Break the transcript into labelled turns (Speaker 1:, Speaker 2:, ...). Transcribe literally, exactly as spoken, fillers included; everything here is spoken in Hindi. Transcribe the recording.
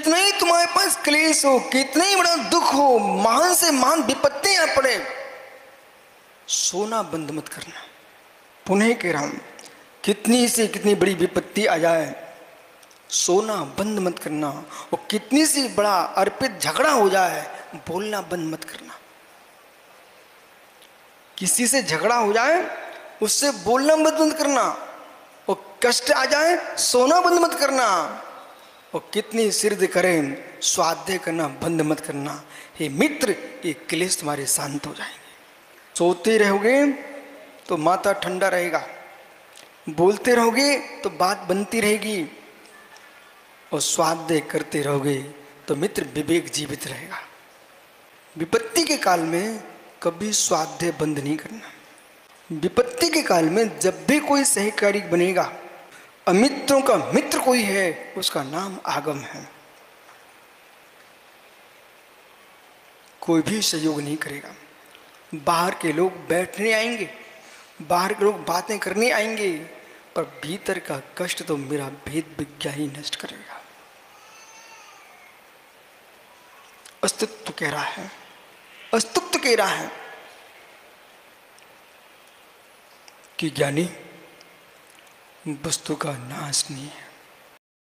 Speaker 1: कितना ही तुम्हारे पास क्लेश हो, कितना ही बड़ा दुख हो, महान से महान विपत्ति आ पड़े, सोना बंद मत करना। पुनः कह रहा हूं, कितनी से कितनी बड़ी विपत्ति आ जाए, सोना बंद मत करना। और कितनी सी बड़ा अर्पित झगड़ा हो जाए, बोलना बंद मत करना। किसी से झगड़ा हो जाए, उससे बोलना बंद मत करना। और कष्ट आ जाए, सोना बंद मत करना। और कितनी सिरद करें, स्वाध्याय करना बंद मत करना। हे मित्र, ये क्लेश तुम्हारे शांत हो जाएंगे। सोते रहोगे तो माथा ठंडा रहेगा, बोलते रहोगे तो बात बनती रहेगी, और स्वाध्याय करते रहोगे तो मित्र विवेक जीवित रहेगा। विपत्ति के काल में कभी स्वाध्याय बंद नहीं करना। विपत्ति के काल में जब भी कोई सहकारी बनेगा, अमित्रों का मित्र कोई है, उसका नाम आगम है। कोई भी सहयोग नहीं करेगा। बाहर के लोग बैठने आएंगे, बाहर के लोग बातें करने आएंगे, पर भीतर का कष्ट तो मेरा भेद विज्ञा ही नष्ट करेगा। अस्तित्व कह रहा है, अस्तित्व कह रहा है कि ज्ञानी वस्तु का नाश नहीं है।